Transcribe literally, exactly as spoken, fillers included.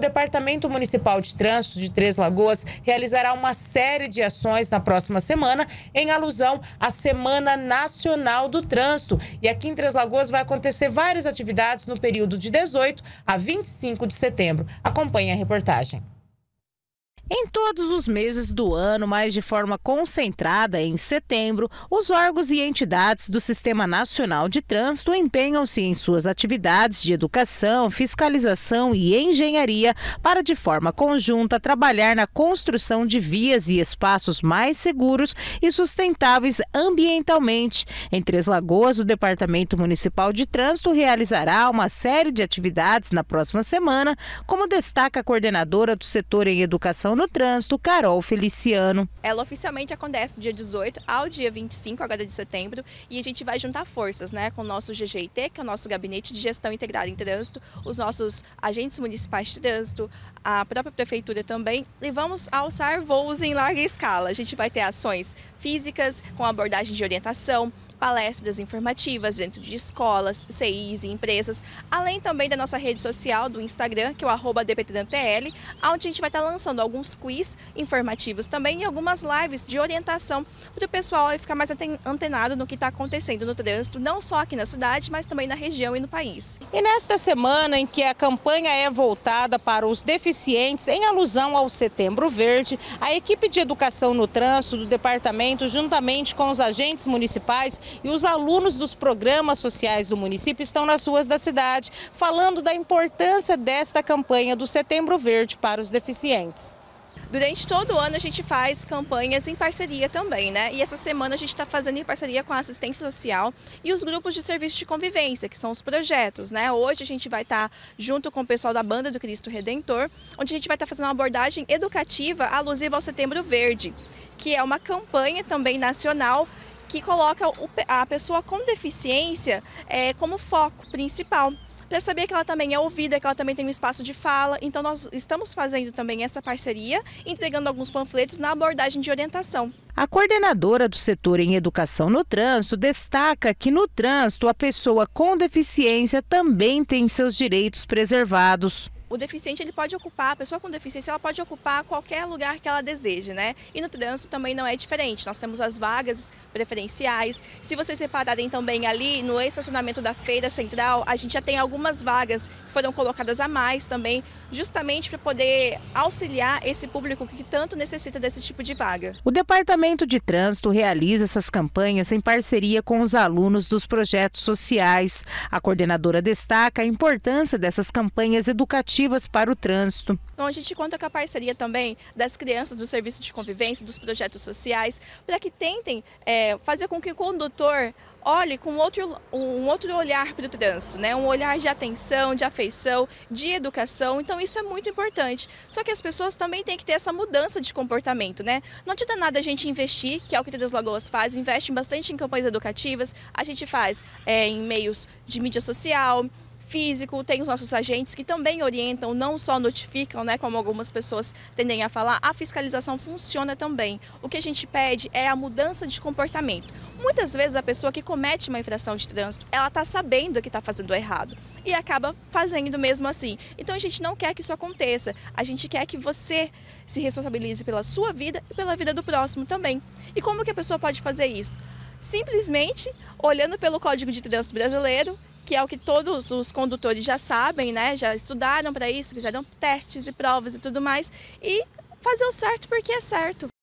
Departamento Municipal de Trânsito de Três Lagoas realizará uma série de ações na próxima semana em alusão à Semana Nacional do Trânsito. E aqui em Três Lagoas vai acontecer várias atividades no período de dezoito a vinte e cinco de setembro. Acompanhe a reportagem. Em todos os meses do ano, mas de forma concentrada em setembro, os órgãos e entidades do Sistema Nacional de Trânsito empenham-se em suas atividades de educação, fiscalização e engenharia para, de forma conjunta, trabalhar na construção de vias e espaços mais seguros e sustentáveis ambientalmente. Em Três Lagoas, o Departamento Municipal de Trânsito realizará uma série de atividades na próxima semana, como destaca a coordenadora do setor em educação no trânsito, Carol Feliciano. Ela oficialmente acontece do dia dezoito ao dia vinte e cinco agora de setembro e a gente vai juntar forças, né, com o nosso G G I T, que é o nosso Gabinete de Gestão Integrada em Trânsito, os nossos agentes municipais de trânsito, a própria prefeitura também, e vamos alçar voos em larga escala. A gente vai ter ações físicas com abordagem de orientação, palestras informativas dentro de escolas, C Is e empresas, além também da nossa rede social do Instagram, que é o arroba D P T T L, onde a gente vai estar lançando alguns quiz informativos também e algumas lives de orientação para o pessoal ficar mais antenado no que está acontecendo no trânsito, não só aqui na cidade, mas também na região e no país. E nesta semana em que a campanha é voltada para os deficientes, em alusão ao Setembro Verde, a equipe de educação no trânsito do departamento, juntamente com os agentes municipais e os alunos dos programas sociais do município, estão nas ruas da cidade, falando da importância desta campanha do Setembro Verde para os deficientes. Durante todo o ano a gente faz campanhas em parceria também, né? E essa semana a gente está fazendo em parceria com a assistência social e os grupos de serviço de convivência, que são os projetos, né? Hoje a gente vai estar junto com o pessoal da Banda do Cristo Redentor, onde a gente vai estar fazendo uma abordagem educativa alusiva ao Setembro Verde, que é uma campanha também nacional que coloca a pessoa com deficiência é, como foco principal, para saber que ela também é ouvida, que ela também tem um espaço de fala. Então nós estamos fazendo também essa parceria, entregando alguns panfletos na abordagem de orientação. A coordenadora do setor em educação no trânsito destaca que no trânsito a pessoa com deficiência também tem seus direitos preservados. O deficiente ele pode ocupar, a pessoa com deficiência ela pode ocupar qualquer lugar que ela deseje, né? E no trânsito também não é diferente. Nós temos as vagas preferenciais. Se vocês repararem também ali no estacionamento da Feira Central, a gente já tem algumas vagas que foram colocadas a mais também, justamente para poder auxiliar esse público que tanto necessita desse tipo de vaga. O Departamento de Trânsito realiza essas campanhas em parceria com os alunos dos projetos sociais. A coordenadora destaca a importância dessas campanhas educativas para o trânsito. Então a gente conta com a parceria também das crianças do serviço de convivência, dos projetos sociais, para que tentem é, fazer com que o condutor olhe com outro, um outro olhar para o trânsito, né? Um olhar de atenção, de afeição, de educação. Então isso é muito importante. Só que as pessoas também têm que ter essa mudança de comportamento, né? Não adianta nada a gente investir, que é o que Três Lagoas faz, investe bastante em campanhas educativas, a gente faz é, em meios de mídia social, físico, tem os nossos agentes que também orientam, não só notificam, né, como algumas pessoas tendem a falar, a fiscalização funciona também. O que a gente pede é a mudança de comportamento. Muitas vezes a pessoa que comete uma infração de trânsito, ela está sabendo que está fazendo errado e acaba fazendo mesmo assim. Então a gente não quer que isso aconteça, a gente quer que você se responsabilize pela sua vida e pela vida do próximo também. E como que a pessoa pode fazer isso? Simplesmente olhando pelo Código de Trânsito Brasileiro, que é o que todos os condutores já sabem, né? Já estudaram para isso, fizeram testes e provas e tudo mais, e fazer o certo porque é certo.